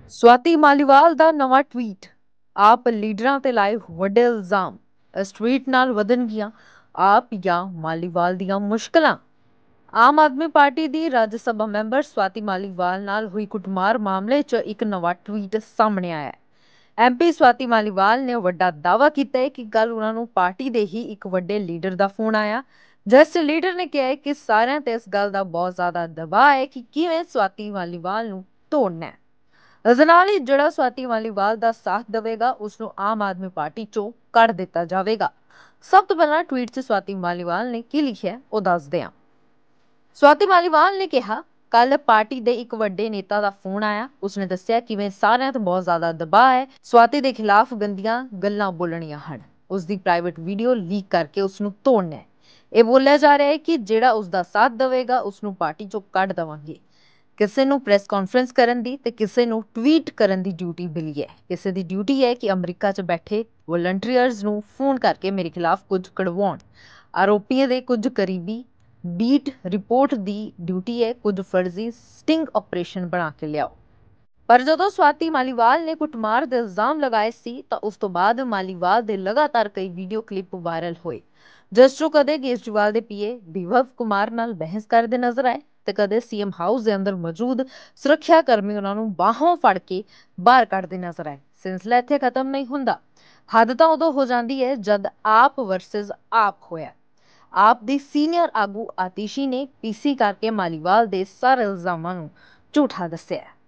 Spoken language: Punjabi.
स्वाति मालीवाल ਦਾ ਨਵਾਂ ਟਵੀਟ। ਆਪ ਲੀਡਰਾਂ ਤੇ ਲਾਏ ਵੱਡੇ ਇਲਜ਼ਾਮ। ਇਸ ਟਵੀਟ ਨਾਲ ਵਧਣਗੀਆਂ ਆਪ ਜਾਂ ਮਾਲੀਵਾਲ ਦੀਆਂ ਮੁਸ਼ਕਲਾਂ। ਆਮ ਆਦਮੀ ਪਾਰਟੀ ਦੀ ਰਾਜ ਸਭਾ ਮੈਂਬਰ ਸਵਾਤੀ ਮਾਲੀਵਾਲ ਨਾਲ ਹੋਈ ਕੁੱਟਮਾਰ ਮਾਮਲੇ 'ਚ ਇੱਕ ਨਵਾਂ ਟਵੀਟ ਸਾਹਮਣੇ ਆਇਆ ਹੈ। ਐਮਪੀ ਸਵਾਤੀ ਮਾਲੀਵਾਲ ਨੇ ਵੱਡਾ ਦਾਅਵਾ ਕੀਤਾ ਹੈ ਕਿ ਕੱਲ ਉਹਨਾਂ ਨੂੰ ਪਾਰਟੀ ਦੇ ਹੀ ਇੱਕ ਵੱਡੇ ਲੀਡਰ ਦਾ ਫੋਨ ਆਇਆ, ਜਿਸ ਲੀਡਰ ਨੇ ਕਿਹਾ ਹੈ ਕਿ ਸਾਰਿਆਂ ਤੇ ਇਸ ਗੱਲ ਦਾ ਬਹੁਤ ਜ਼ਿਆਦਾ ਦਬਾਅ ਹੈ ਕਿ ਕਿਵੇਂ ਸਵਾਤੀ ਮਾਲੀਵਾਲ ਨੂੰ ਤੋੜਨਾ ਹੈ। ਇਸ ਨਾਲ ਹੀ ਜਿਹੜਾ ਸਵਾਤੀ ਮਾਲੀਵਾਲ ਦਾ ਸਾਥ ਦੇਵੇਗਾ ਉਸ ਨੂੰ ਆਮ ਆਦਮੀ ਪਾਰਟੀ ਚੋਂ ਕੱਢ ਦਿੱਤਾ ਜਾਵੇਗਾ। ਸਭ ਤੋਂ ਪਹਿਲਾਂ ਟਵੀਟ 'ਚ ਸਵਾਤੀ ਮਾਲੀਵਾਲ ਨੇ ਕੀ ਲਿਖਿਆ ਉਹ ਦੱਸਦੇ ਹਾਂ। ਸਵਾਤੀ ਮਾਲੀਵਾਲ ਨੇ ਕਿਹਾ, ਕੱਲ ਪਾਰਟੀ ਦੇ ਇੱਕ ਵੱਡੇ ਨੇਤਾ ਦਾ ਫੋਨ ਆਇਆ। ਉਸਨੇ ਦੱਸਿਆ ਕਿਵੇਂ ਸਾਰਿਆਂ ਤੋਂ ਬਹੁਤ ਜ਼ਿਆਦਾ ਦਬਾਅ ਹੈ, ਸਵਾਤੀ ਦੇ ਖਿਲਾਫ ਗੰਦੀਆਂ ਗੱਲਾਂ ਬੋਲਣੀਆਂ ਹਨ, ਉਸਦੀ ਪ੍ਰਾਈਵੇਟ ਵੀਡੀਓ ਲੀਕ ਕਰਕੇ ਉਸਨੂੰ ਤੋੜਨਾ ਹੈ। ਇਹ ਬੋਲਿਆ ਜਾ ਰਿਹਾ ਹੈ ਕਿ ਜਿਹੜਾ ਉਸਦਾ ਸਾਥ ਦੇਵੇਗਾ ਉਸਨੂੰ ਪਾਰਟੀ ਚੋਂ ਕੱਢ ਦੇਵਾਂਗੇ। ਕਿਸੇ ਨੂੰ ਪ੍ਰੈਸ ਕਾਨਫਰੰਸ ਕਰਨ ਦੀ ਤੇ ਕਿਸੇ ਨੂੰ ਟਵੀਟ ਕਰਨ ਦੀ ਡਿਊਟੀ ਮਿਲੀ ਹੈ। ਕਿਸੇ ਦੀ ਡਿਊਟੀ ਹੈ ਕਿ ਅਮਰੀਕਾ 'ਚ ਬੈਠੇ ਵਲੰਟੀਅਰਸ ਨੂੰ ਫੋਨ ਕਰਕੇ ਮੇਰੇ ਖਿਲਾਫ ਕੁਝ ਕਢਵਾਉਣ। ਆਰੋਪੀਆਂ ਦੇ ਕੁਝ ਕਰੀਬੀ ਬੀਟ ਰਿਪੋਰਟ ਦੀ ਡਿਊਟੀ ਹੈ ਕੁਝ ਫਰਜ਼ੀ ਸਟਿੰਗ ਆਪਰੇਸ਼ਨ ਬਣਾ ਕੇ ਲਿਆਓ। ਪਰ ਜਦੋਂ ਸਵਾਤੀ ਮਾਲੀਵਾਲ ਨੇ ਕੁੱਟਮਾਰ ਦੇ ਇਲਜ਼ਾਮ ਲਗਾਏ ਸੀ ਤਾਂ ਉਸ ਤੋਂ ਬਾਅਦ ਮਾਲੀਵਾਲ ਦੇ ਲਗਾਤਾਰ ਕਈ ਵੀਡੀਓ ਕਲਿੱਪ ਵਾਇਰਲ ਹੋਏ, ਜਿਸ 'ਚੋਂ ਕਦੇ ਕੇਜਰੀਵਾਲ ਦੇ ਪੀਏ ਵਿਭਵ ਕੁਮਾਰ ਨਾਲ ਬਹਿਸ ਕਰਦੇ ਨਜ਼ਰ ਆਏ ਤੇ ਕਦੇ ਸੀਐਮ ਹਾਊਸ ਦੇ ਅੰਦਰ ਮੌਜੂਦ ਸੁਰੱਖਿਆ ਕਰਮੀ ਉਹਨਾਂ ਨੂੰ ਬਾਹੋਂ ਫੜ ਕੇ ਬਾਹਰ ਕੱਢਦੇ ਨਜ਼ਰ ਆਏ। ਸਿਲਸਿਲਾ ਇੱਥੇ ਖਤਮ ਨਹੀਂ ਹੁੰਦਾ। ਹੱਦ ਤਾਂ ਉਦੋਂ ਹੋ ਜਾਂਦੀ ਹੈ ਜਦ ਆਪ ਵਰਸਸ ਆਪ ਹੋਇਆ। ਆਪ ਦੀ ਸੀਨੀਅਰ ਆਗੂ ਆਤੀਸ਼ੀ ਨੇ ਪੀਸੀ ਕਰਕੇ ਮਾਲੀਵਾਲ ਦੇ ਸਾਰੇ ਇਲਜ਼ਾਮਾਂ ਨੂੰ ਝੂਠਾ ਦੱਸਿਆ।